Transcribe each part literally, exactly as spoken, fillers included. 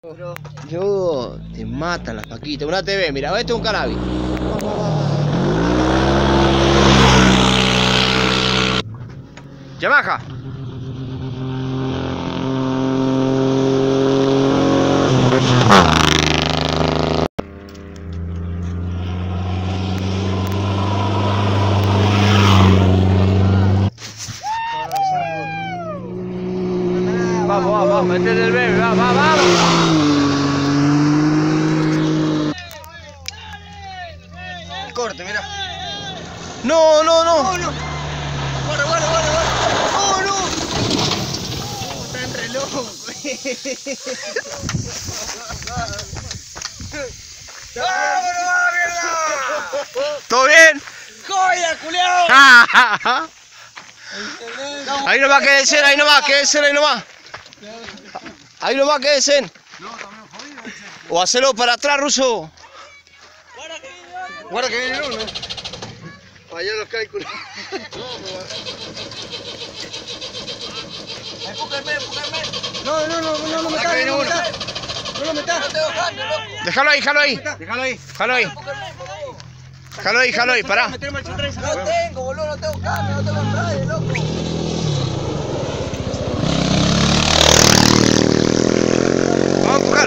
Yo, te matan las paquitas. Una T V, mira, esto es un cannabis. Yamaha. Vamos, vamos, vamos, métete el bebé, vamos, vamos, vamos. Corte, mira. No, no, no. Oh, no. Guarda, guarda, guarda, guarda. Oh, no. Uh, está en reloj. ¡Vámonos, va, mierda! ¿Todo bien? ¡Joya, culiao! Ahí nomás quédense, ahí nomás, quédense, ahí nomás. Ahí nomás quédense. O hacelo para atrás, Ruso. Guarda que viene uno. Falló los cálculos. Empújame, empújame. No, no, no, no, no me metas, no me metas. No lo metas. No te bajando, loco. Déjalo ahí, déjalo ahí. Déjalo ahí. Déjalo ahí. Déjalo ahí, déjalo ahí, pará. No tengo, boludo, no tengo cambio, no tengo embrague, loco. Vamos a empujar.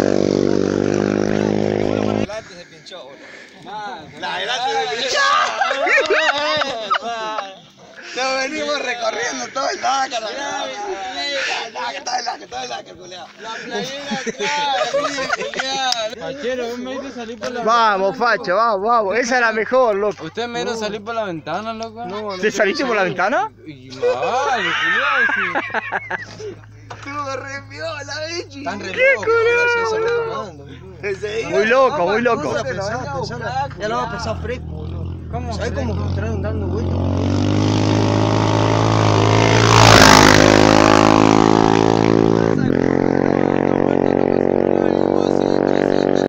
Adelante se pinchó, boludo. La adelante se pinchó. Nos venimos recorriendo todo el Dakar. Todo el Dakar, todo el Dakar, culiao. La playera atrás, Pachero, vos me hizo salir por la Vamos, facho, vamos, vamos. Esa es la mejor, loco. ¿Usted me hizo salir por la ventana, loco? No, ¿Te saliste por la ventana? Y vale, culiao, sí. Estuvo re piola, bichi. Están re locos, Muy loco, muy loco. Ya lo vamos a pensar fresco, boludo. ¿Cómo? ¿Sabes cómo entraron dando vueltas?